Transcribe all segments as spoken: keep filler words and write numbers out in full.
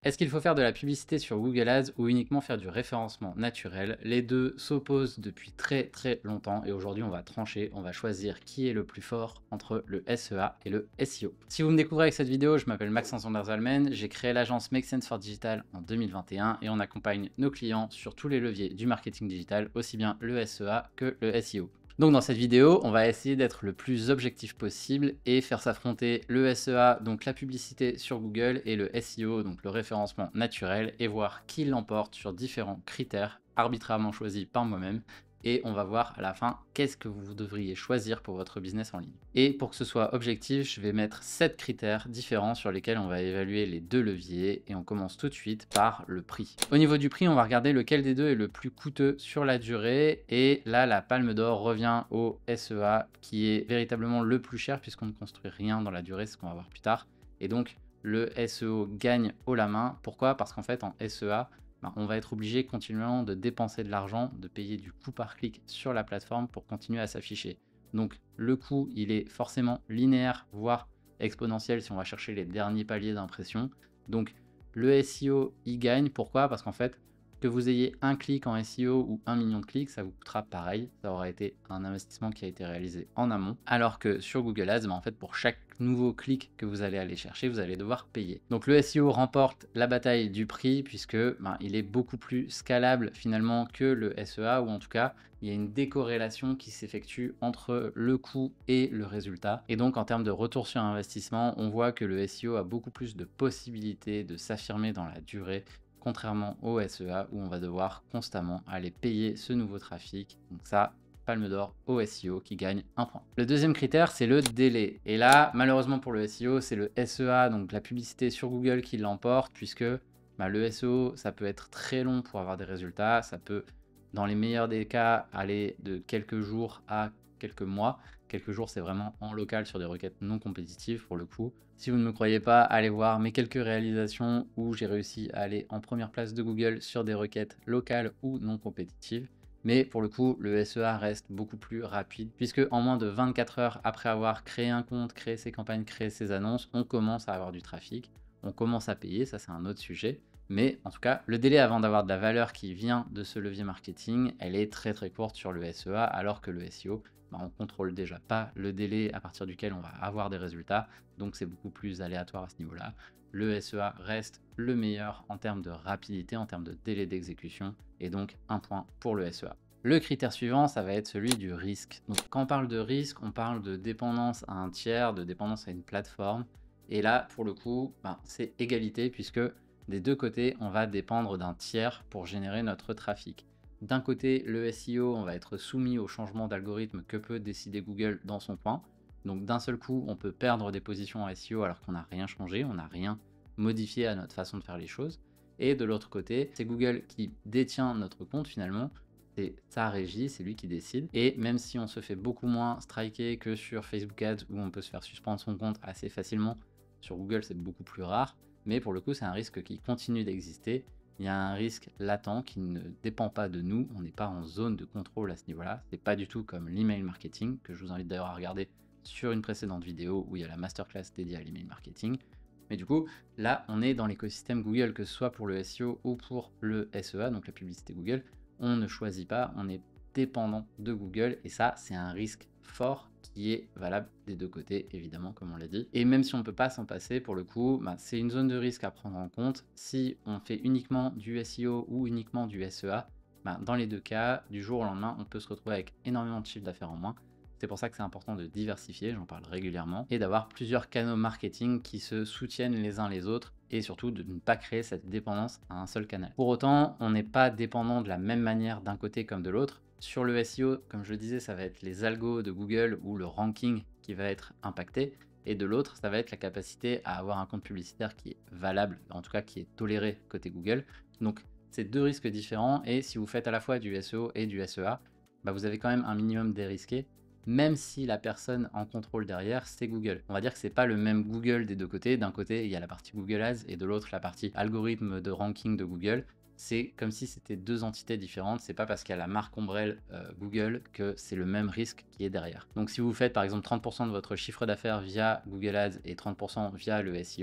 Est-ce qu'il faut faire de la publicité sur Google Ads ou uniquement faire du référencement naturel? Les deux s'opposent depuis très très longtemps et aujourd'hui on va trancher, on va choisir qui est le plus fort entre le S E A et le S E O. Si vous me découvrez avec cette vidéo, je m'appelle Maxence Vanderzalmen, j'ai créé l'agence Make Sense for Digital en deux mille vingt et un et on accompagne nos clients sur tous les leviers du marketing digital, aussi bien le S E A que le S E O. Donc dans cette vidéo, on va essayer d'être le plus objectif possible et faire s'affronter le S E A, donc la publicité sur Google, et le S E O, donc le référencement naturel, et voir qui l'emporte sur différents critères arbitrairement choisis par moi-même. Et on va voir à la fin qu'est-ce que vous devriez choisir pour votre business en ligne. Et pour que ce soit objectif, je vais mettre sept critères différents sur lesquels on va évaluer les deux leviers et on commence tout de suite par le prix. Au niveau du prix, on va regarder lequel des deux est le plus coûteux sur la durée et là la palme d'or revient au S E A qui est véritablement le plus cher puisqu'on ne construit rien dans la durée, c'est ce qu'on va voir plus tard. Et donc le S E O gagne haut la main. Pourquoi? Parce qu'en fait en S E A, ben, on va être obligé continuellement de dépenser de l'argent, de payer du coût par clic sur la plateforme pour continuer à s'afficher. Donc le coût, il est forcément linéaire, voire exponentiel si on va chercher les derniers paliers d'impression. Donc le S E O, il gagne. Pourquoi? Parce qu'en fait, que vous ayez un clic en S E O ou un million de clics, ça vous coûtera pareil. Ça aura été un investissement qui a été réalisé en amont. Alors que sur Google Ads, ben en fait, pour chaque nouveau clic que vous allez aller chercher, vous allez devoir payer. Donc le S E O remporte la bataille du prix puisque ben, il est beaucoup plus scalable finalement que le S E A, ou en tout cas, il y a une décorrélation qui s'effectue entre le coût et le résultat. Et donc en termes de retour sur investissement, on voit que le S E O a beaucoup plus de possibilités de s'affirmer dans la durée, contrairement au S E A où on va devoir constamment aller payer ce nouveau trafic. Donc ça, palme d'or au S E O qui gagne un point. Le deuxième critère, c'est le délai. Et là, malheureusement pour le S E O, c'est le S E A, donc la publicité sur Google, qui l'emporte, puisque bah, le S E O, ça peut être très long pour avoir des résultats. Ça peut, dans les meilleurs des cas, aller de quelques jours à quelques mois. Quelques jours, c'est vraiment en local sur des requêtes non compétitives pour le coup. Si vous ne me croyez pas, allez voir mes quelques réalisations où j'ai réussi à aller en première place de Google sur des requêtes locales ou non compétitives. Mais pour le coup, le S E A reste beaucoup plus rapide puisque en moins de vingt-quatre heures après avoir créé un compte, créé ses campagnes, créé ses annonces, on commence à avoir du trafic, on commence à payer, ça c'est un autre sujet. Mais en tout cas, le délai avant d'avoir de la valeur qui vient de ce levier marketing, elle est très très courte sur le S E A, alors que le S E O, bah, on contrôle déjà pas le délai à partir duquel on va avoir des résultats, donc c'est beaucoup plus aléatoire à ce niveau-là. Le S E A reste le meilleur en termes de rapidité, en termes de délai d'exécution, et donc un point pour le S E A. Le critère suivant, ça va être celui du risque. Donc quand on parle de risque, on parle de dépendance à un tiers, de dépendance à une plateforme, et là, pour le coup, bah, c'est égalité, puisque des deux côtés, on va dépendre d'un tiers pour générer notre trafic. D'un côté, le S E O, on va être soumis au changement d'algorithme que peut décider Google dans son coin. Donc d'un seul coup, on peut perdre des positions en S E O alors qu'on n'a rien changé, on n'a rien modifié à notre façon de faire les choses. Et de l'autre côté, c'est Google qui détient notre compte finalement. C'est sa régie, c'est lui qui décide. Et même si on se fait beaucoup moins striker que sur Facebook Ads où on peut se faire suspendre son compte assez facilement, sur Google c'est beaucoup plus rare. Mais pour le coup, c'est un risque qui continue d'exister. Il y a un risque latent qui ne dépend pas de nous. On n'est pas en zone de contrôle à ce niveau-là. C'est pas du tout comme l'email marketing, que je vous invite d'ailleurs à regarder sur une précédente vidéo où il y a la masterclass dédiée à l'email marketing. Mais du coup, là, on est dans l'écosystème Google, que ce soit pour le S E O ou pour le S E A, donc la publicité Google. On ne choisit pas, on est dépendant de Google et ça, c'est un risque fort qui est valable des deux côtés, évidemment, comme on l'a dit. Et même si on ne peut pas s'en passer, pour le coup, bah, c'est une zone de risque à prendre en compte. Si on fait uniquement du S E O ou uniquement du S E A, bah, dans les deux cas, du jour au lendemain, on peut se retrouver avec énormément de chiffre d'affaires en moins. C'est pour ça que c'est important de diversifier, j'en parle régulièrement, et d'avoir plusieurs canaux marketing qui se soutiennent les uns les autres, et surtout de ne pas créer cette dépendance à un seul canal. Pour autant, on n'est pas dépendant de la même manière d'un côté comme de l'autre. Sur le S E O, comme je le disais, ça va être les algos de Google ou le ranking qui va être impacté, et de l'autre, ça va être la capacité à avoir un compte publicitaire qui est valable, en tout cas qui est toléré côté Google. Donc c'est deux risques différents, et si vous faites à la fois du S E O et du S E A, bah, vous avez quand même un minimum dérisqué, même si la personne en contrôle derrière, c'est Google. On va dire que c'est pas le même Google des deux côtés. D'un côté, il y a la partie Google Ads et de l'autre, la partie algorithme de ranking de Google. C'est comme si c'était deux entités différentes. C'est pas parce qu'il y a la marque ombrelle euh, Google que c'est le même risque qui est derrière. Donc si vous faites par exemple trente pour cent de votre chiffre d'affaires via Google Ads et trente pour cent via le S E O,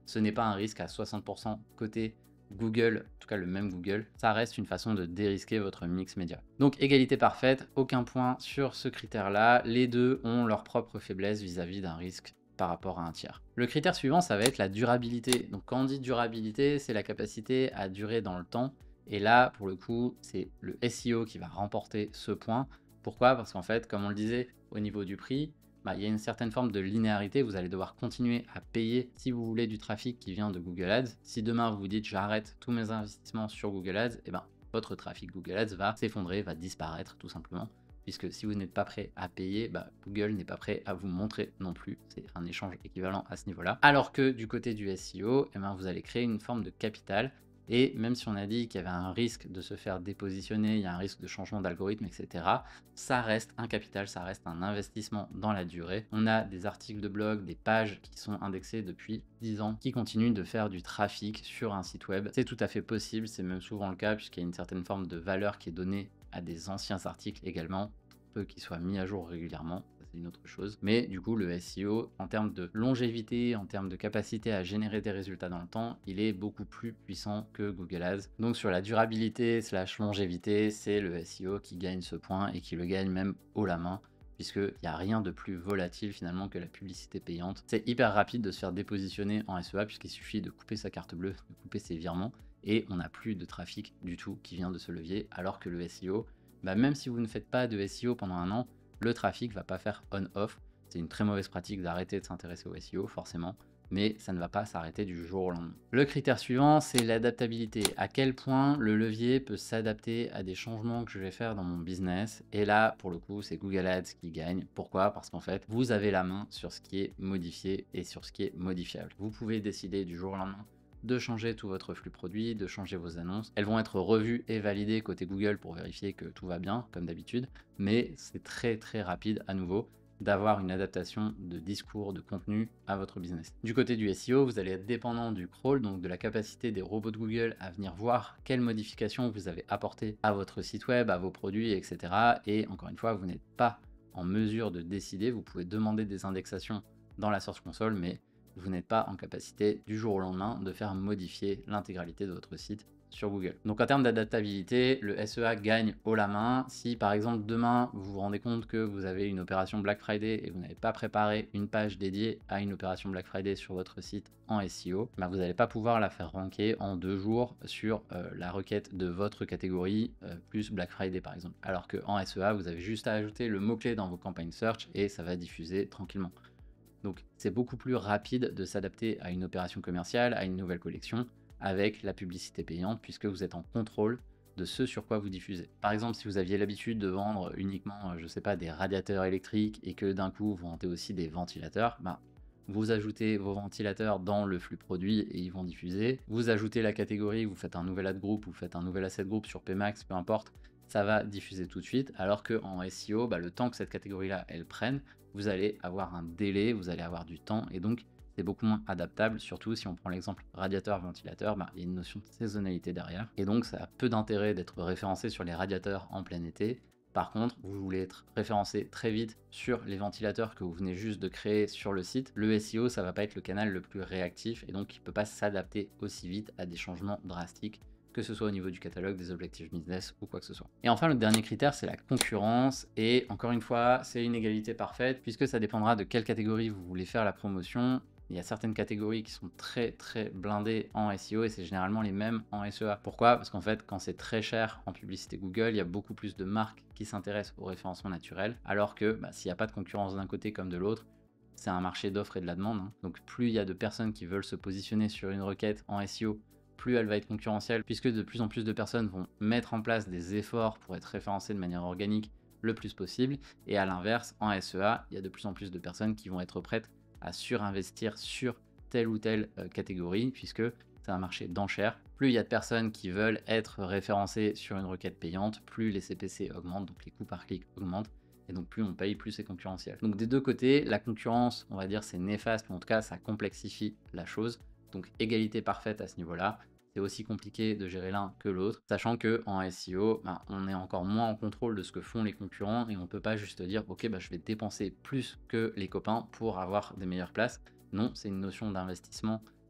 ce n'est pas un risque à soixante pour cent côté Google, en tout cas le même Google, ça reste une façon de dérisquer votre mix média. Donc égalité parfaite, aucun point sur ce critère-là, les deux ont leur propre faiblesse vis-à-vis d'un risque par rapport à un tiers. Le critère suivant, ça va être la durabilité. Donc quand on dit durabilité, c'est la capacité à durer dans le temps. Et là, pour le coup, c'est le S E O qui va remporter ce point. Pourquoi? Parce qu'en fait, comme on le disait, au niveau du prix, bah, il y a une certaine forme de linéarité. Vous allez devoir continuer à payer si vous voulez du trafic qui vient de Google Ads. Si demain vous vous dites j'arrête tous mes investissements sur Google Ads, et ben, votre trafic Google Ads va s'effondrer, va disparaître tout simplement. Puisque si vous n'êtes pas prêt à payer, bah, Google n'est pas prêt à vous montrer non plus. C'est un échange équivalent à ce niveau-là. Alors que du côté du S E O, eh ben, vous allez créer une forme de capital. Et même si on a dit qu'il y avait un risque de se faire dépositionner, il y a un risque de changement d'algorithme, et cetera, ça reste un capital, ça reste un investissement dans la durée. On a des articles de blog, des pages qui sont indexées depuis dix ans, qui continuent de faire du trafic sur un site web. C'est tout à fait possible, c'est même souvent le cas, puisqu'il y a une certaine forme de valeur qui est donnée à des anciens articles également, peu qu'ils soient mis à jour régulièrement. Une autre chose, mais du coup le S E O en termes de longévité, en termes de capacité à générer des résultats dans le temps, il est beaucoup plus puissant que Google Ads. Donc sur la durabilité slash longévité, c'est le S E O qui gagne ce point et qui le gagne même haut la main, puisqu'il n'y a rien de plus volatile finalement que la publicité payante. C'est hyper rapide de se faire dépositionner en S E A puisqu'il suffit de couper sa carte bleue, de couper ses virements, et on n'a plus de trafic du tout qui vient de ce levier, alors que le S E O, bah, même si vous ne faites pas de S E O pendant un an, le trafic va pas faire on-off. C'est une très mauvaise pratique d'arrêter de s'intéresser au S E O, forcément, mais ça ne va pas s'arrêter du jour au lendemain. Le critère suivant, c'est l'adaptabilité. À quel point le levier peut s'adapter à des changements que je vais faire dans mon business. Et là, pour le coup, c'est Google Ads qui gagne. Pourquoi? Parce qu'en fait, vous avez la main sur ce qui est modifié et sur ce qui est modifiable. Vous pouvez décider du jour au lendemain de changer tout votre flux produit, de changer vos annonces. Elles vont être revues et validées côté Google pour vérifier que tout va bien, comme d'habitude, mais c'est très très rapide à nouveau d'avoir une adaptation de discours, de contenu à votre business. Du côté du S E O, vous allez être dépendant du crawl, donc de la capacité des robots de Google à venir voir quelles modifications vous avez apportées à votre site web, à vos produits, et cetera. Et encore une fois, vous n'êtes pas en mesure de décider, vous pouvez demander des indexations dans la Search Console, mais vous n'êtes pas en capacité du jour au lendemain de faire modifier l'intégralité de votre site sur Google. Donc en termes d'adaptabilité, le S E A gagne haut la main. Si par exemple demain vous vous rendez compte que vous avez une opération Black Friday et vous n'avez pas préparé une page dédiée à une opération Black Friday sur votre site en S E O, bah vous n'allez pas pouvoir la faire ranker en deux jours sur euh, la requête de votre catégorie euh, plus Black Friday par exemple. Alors qu'en S E A, vous avez juste à ajouter le mot-clé dans vos campagnes search et ça va diffuser tranquillement. Donc c'est beaucoup plus rapide de s'adapter à une opération commerciale, à une nouvelle collection, avec la publicité payante, puisque vous êtes en contrôle de ce sur quoi vous diffusez. Par exemple, si vous aviez l'habitude de vendre uniquement, je sais pas, des radiateurs électriques et que d'un coup vous vendez aussi des ventilateurs, bah, vous ajoutez vos ventilateurs dans le flux produit et ils vont diffuser. Vous ajoutez la catégorie, vous faites un nouvel ad group, vous faites un nouvel asset group sur P max, peu importe, ça va diffuser tout de suite, alors qu'en S E O, bah, le temps que cette catégorie-là, elle prenne, vous allez avoir un délai, vous allez avoir du temps, et donc c'est beaucoup moins adaptable, surtout si on prend l'exemple radiateur-ventilateur, bah, il y a une notion de saisonnalité derrière, et donc ça a peu d'intérêt d'être référencé sur les radiateurs en plein été. Par contre, vous voulez être référencé très vite sur les ventilateurs que vous venez juste de créer sur le site, le S E O, ça va pas être le canal le plus réactif, et donc il peut pas s'adapter aussi vite à des changements drastiques, que ce soit au niveau du catalogue, des objectifs business ou quoi que ce soit. Et enfin, le dernier critère, c'est la concurrence. Et encore une fois, c'est une égalité parfaite puisque ça dépendra de quelle catégorie vous voulez faire la promotion. Il y a certaines catégories qui sont très très blindées en S E O et c'est généralement les mêmes en S E A. Pourquoi? Parce qu'en fait, quand c'est très cher en publicité Google, il y a beaucoup plus de marques qui s'intéressent au référencement naturel, alors que bah, s'il n'y a pas de concurrence d'un côté comme de l'autre, c'est un marché d'offres et de la demande. Hein. Donc plus il y a de personnes qui veulent se positionner sur une requête en S E O, plus elle va être concurrentielle, puisque de plus en plus de personnes vont mettre en place des efforts pour être référencées de manière organique le plus possible. Et à l'inverse, en S E A, il y a de plus en plus de personnes qui vont être prêtes à surinvestir sur telle ou telle euh, catégorie, puisque c'est un marché d'enchères. Plus il y a de personnes qui veulent être référencées sur une requête payante, plus les C P C augmentent, donc les coûts par clic augmentent. Et donc plus on paye, plus c'est concurrentiel. Donc des deux côtés, la concurrence, on va dire, c'est néfaste, mais en tout cas, ça complexifie la chose. Donc égalité parfaite à ce niveau-là. C'est aussi compliqué de gérer l'un que l'autre, sachant que en S E O, bah, on est encore moins en contrôle de ce que font les concurrents et on peut pas juste dire ok, bah, je vais dépenser plus que les copains pour avoir des meilleures places. Non, c'est une notion d'investissement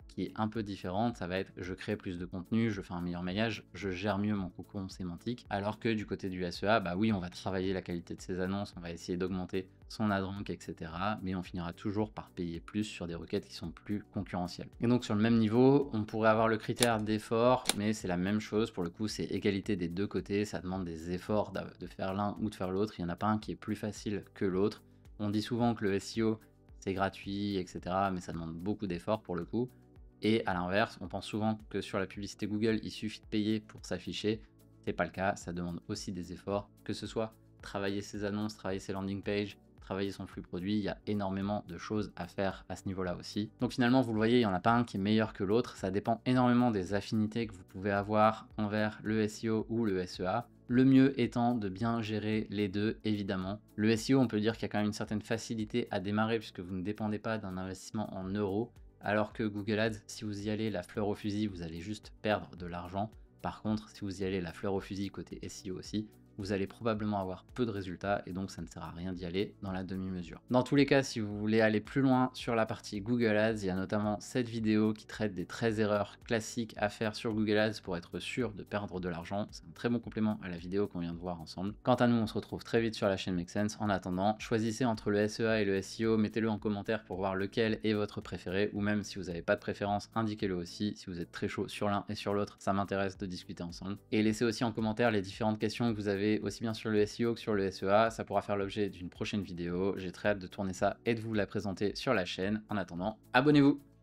qui est un peu différente, ça va être je crée plus de contenu, je fais un meilleur maillage, je gère mieux mon cocon sémantique, alors que du côté du S E A, bah oui, on va travailler la qualité de ses annonces, on va essayer d'augmenter son ad rank, et cetera. Mais on finira toujours par payer plus sur des requêtes qui sont plus concurrentielles. Et donc sur le même niveau, on pourrait avoir le critère d'effort, mais c'est la même chose, pour le coup c'est égalité des deux côtés, ça demande des efforts de faire l'un ou de faire l'autre, il n'y en a pas un qui est plus facile que l'autre. On dit souvent que le S E O c'est gratuit, et cetera, mais ça demande beaucoup d'efforts pour le coup. Et à l'inverse, on pense souvent que sur la publicité Google, il suffit de payer pour s'afficher. C'est pas le cas, ça demande aussi des efforts, que ce soit travailler ses annonces, travailler ses landing pages, travailler son flux produit, il y a énormément de choses à faire à ce niveau-là aussi. Donc finalement, vous le voyez, il n'y en a pas un qui est meilleur que l'autre, ça dépend énormément des affinités que vous pouvez avoir envers le S E O ou le S E A. Le mieux étant de bien gérer les deux, évidemment. Le S E O, on peut dire qu'il y a quand même une certaine facilité à démarrer puisque vous ne dépendez pas d'un investissement en euros. Alors que Google Ads, si vous y allez la fleur au fusil, vous allez juste perdre de l'argent. Par contre, si vous y allez la fleur au fusil côté S E O aussi, vous allez probablement avoir peu de résultats et donc ça ne sert à rien d'y aller dans la demi-mesure. Dans tous les cas, si vous voulez aller plus loin sur la partie Google Ads, il y a notamment cette vidéo qui traite des treize erreurs classiques à faire sur Google Ads pour être sûr de perdre de l'argent. C'est un très bon complément à la vidéo qu'on vient de voir ensemble. Quant à nous, on se retrouve très vite sur la chaîne Make Sense. En attendant, choisissez entre le S E A et le S E O, mettez-le en commentaire pour voir lequel est votre préféré, ou même si vous n'avez pas de préférence, indiquez-le aussi. Si vous êtes très chaud sur l'un et sur l'autre, ça m'intéresse de discuter ensemble. Et laissez aussi en commentaire les différentes questions que vous avez aussi bien sur le S E O que sur le S E A, ça pourra faire l'objet d'une prochaine vidéo. J'ai très hâte de tourner ça et de vous la présenter sur la chaîne. En attendant, abonnez-vous!